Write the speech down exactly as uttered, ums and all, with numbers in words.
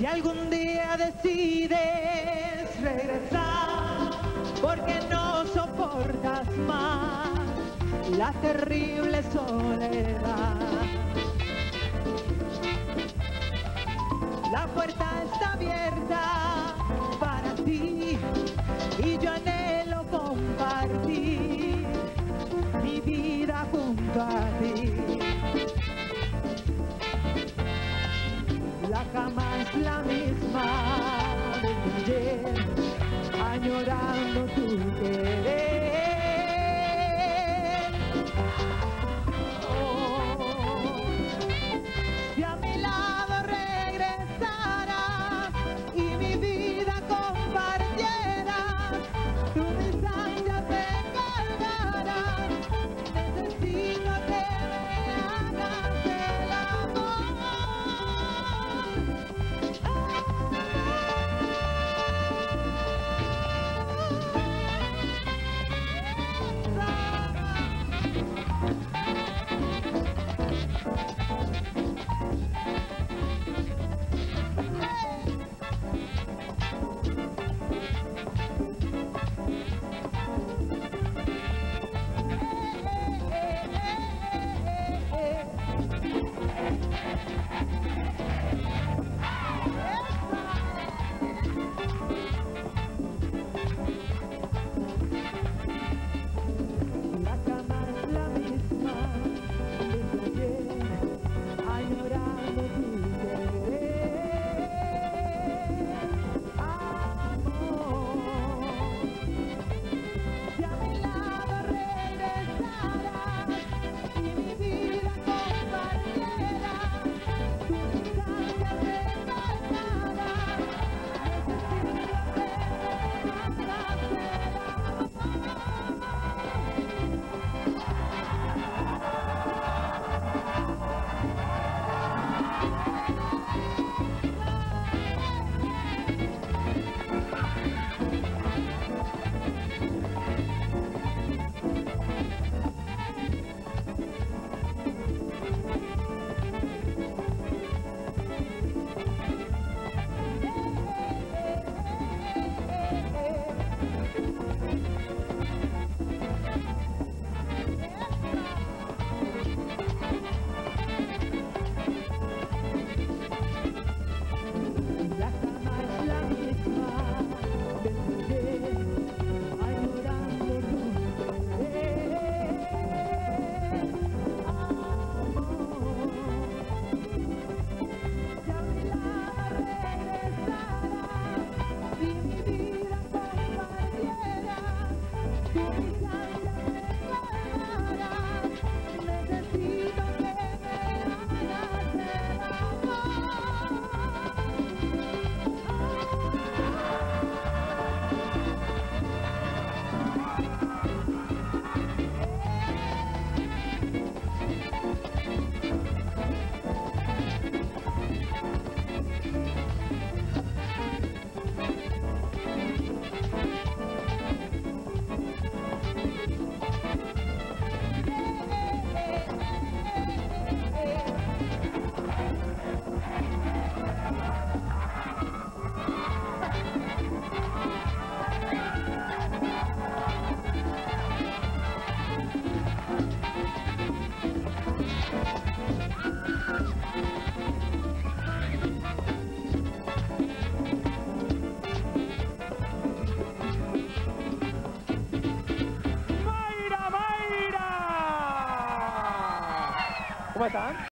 Si algún día decides regresar porque no soportas más la terrible soledad, la puerta está abierta para ti y yo anhelo compartir mi vida junto a ti. La cama es la misma desde ayer, añorando tu querer. Oh, si a mi lado regresaras y mi vida compartieras, tú mis ansias te cargarás. Necesito que me hagas el amor. ¿Cómo están?